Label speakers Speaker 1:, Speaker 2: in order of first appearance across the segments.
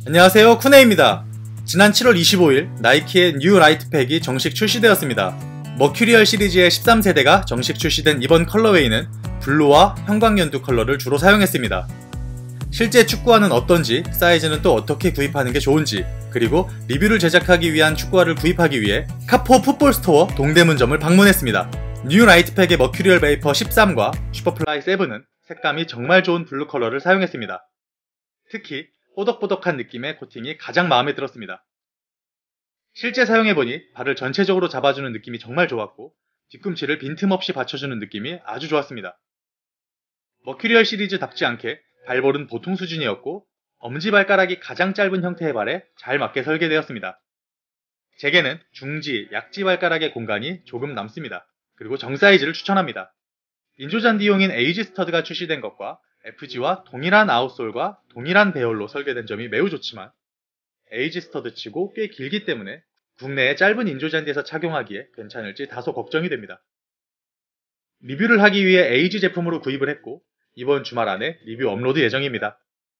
Speaker 1: 안녕하세요, 쿠네입니다. 지난 7월 25일 나이키의 뉴 라이트팩이 정식 출시되었습니다. 머큐리얼 시리즈의 13세대가 정식 출시된 이번 컬러웨이는 블루와 형광연두 컬러를 주로 사용했습니다. 실제 축구화는 어떤지, 사이즈는 또 어떻게 구입하는 게 좋은지, 그리고 리뷰를 제작하기 위한 축구화를 구입하기 위해 카포 풋볼스토어 동대문점을 방문했습니다. 뉴 라이트팩의 머큐리얼 베이퍼 13과 슈퍼플라이 7은 색감이 정말 좋은 블루 컬러를 사용했습니다. 특히 뽀덕뽀덕한 느낌의 코팅이 가장 마음에 들었습니다. 실제 사용해보니 발을 전체적으로 잡아주는 느낌이 정말 좋았고 뒤꿈치를 빈틈없이 받쳐주는 느낌이 아주 좋았습니다. 머큐리얼 시리즈답지 않게 발볼은 보통 수준이었고 엄지발가락이 가장 짧은 형태의 발에 잘 맞게 설계되었습니다. 제게는 중지, 약지발가락의 공간이 조금 남습니다. 그리고 정 사이즈를 추천합니다. 인조잔디용인 에이지 스터드가 출시된 것과 FG와 동일한 아웃솔과 동일한 배열로 설계된 점이 매우 좋지만 에이지 스터드 치고 꽤 길기 때문에 국내의 짧은 인조잔디에서 착용하기에 괜찮을지 다소 걱정이 됩니다. 리뷰를 하기 위해 에이지 제품으로 구입을 했고 이번 주말 안에 리뷰 업로드 예정입니다.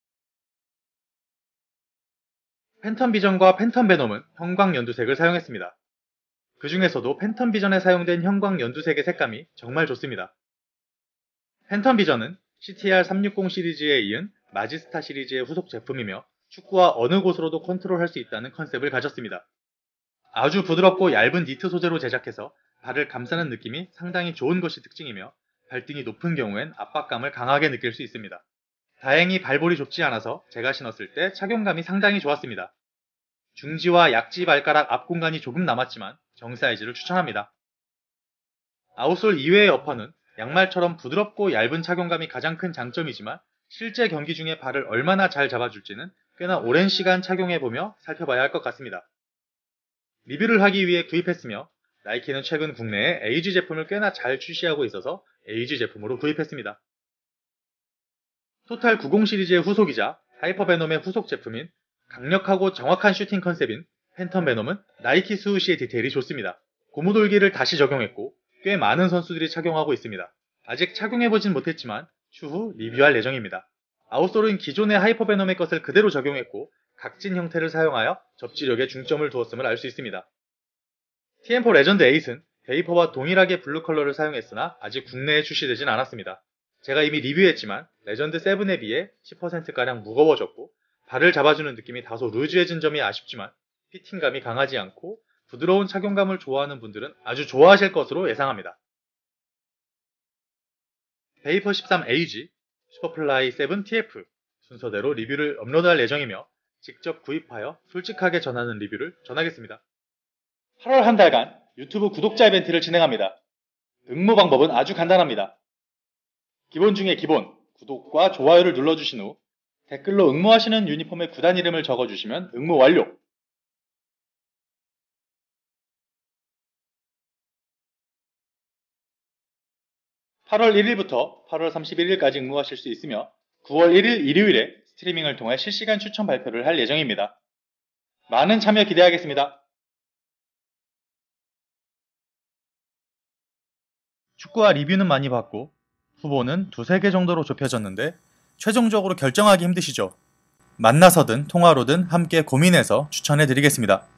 Speaker 1: 팬텀 비전과 팬텀 베놈은 형광 연두색을 사용했습니다. 그 중에서도 팬텀 비전에 사용된 형광 연두색의 색감이 정말 좋습니다. 팬텀 비전은 CTR 360 시리즈에 이은 마지스타 시리즈의 후속 제품이며 축구와 어느 곳으로도 컨트롤할 수 있다는 컨셉을 가졌습니다. 아주 부드럽고 얇은 니트 소재로 제작해서 발을 감싸는 느낌이 상당히 좋은 것이 특징이며 발등이 높은 경우엔 압박감을 강하게 느낄 수 있습니다. 다행히 발볼이 좁지 않아서 제가 신었을 때 착용감이 상당히 좋았습니다. 중지와 약지 발가락 앞 공간이 조금 남았지만 정 사이즈를 추천합니다. 아웃솔 이외의 어퍼는 양말처럼 부드럽고 얇은 착용감이 가장 큰 장점이지만 실제 경기 중에 발을 얼마나 잘 잡아줄지는 꽤나 오랜 시간 착용해보며 살펴봐야 할 것 같습니다. 리뷰를 하기 위해 구입했으며 나이키는 최근 국내에 에이지 제품을 꽤나 잘 출시하고 있어서 에이지 제품으로 구입했습니다. 토탈 90 시리즈의 후속이자 하이퍼베놈의 후속 제품인 강력하고 정확한 슈팅 컨셉인 팬텀 베놈은 나이키 스우시의 디테일이 좋습니다. 고무돌기를 다시 적용했고 꽤 많은 선수들이 착용하고 있습니다. 아직 착용해보진 못했지만 추후 리뷰할 예정입니다. 아웃솔은 기존의 하이퍼베놈의 것을 그대로 적용했고 각진 형태를 사용하여 접지력에 중점을 두었음을 알 수 있습니다. TM4 레전드 8은 베이퍼와 동일하게 블루 컬러를 사용했으나 아직 국내에 출시되진 않았습니다. 제가 이미 리뷰했지만 레전드 7에 비해 10%가량 무거워졌고 발을 잡아주는 느낌이 다소 루즈해진 점이 아쉽지만 피팅감이 강하지 않고 부드러운 착용감을 좋아하는 분들은 아주 좋아하실 것으로 예상합니다. 베이퍼 13 AG, 슈퍼플라이 7 TF 순서대로 리뷰를 업로드할 예정이며 직접 구입하여 솔직하게 전하는 리뷰를 전하겠습니다. 8월 한 달간 유튜브 구독자 이벤트를 진행합니다. 응모 방법은 아주 간단합니다. 기본 중에 기본, 구독과 좋아요를 눌러주신 후 댓글로 응모하시는 유니폼의 구단 이름을 적어주시면 응모 완료! (8월 1일부터) (8월 31일까지) 응모하실 수 있으며 9월 1일 일요일에 스트리밍을 통해 실시간 추천 발표를 할 예정입니다. 많은 참여 기대하겠습니다. 축구화 리뷰는 많이 봤고 후보는 2-3개 정도로 좁혀졌는데 최종적으로 결정하기 힘드시죠? 만나서든 통화로든 함께 고민해서 추천해드리겠습니다.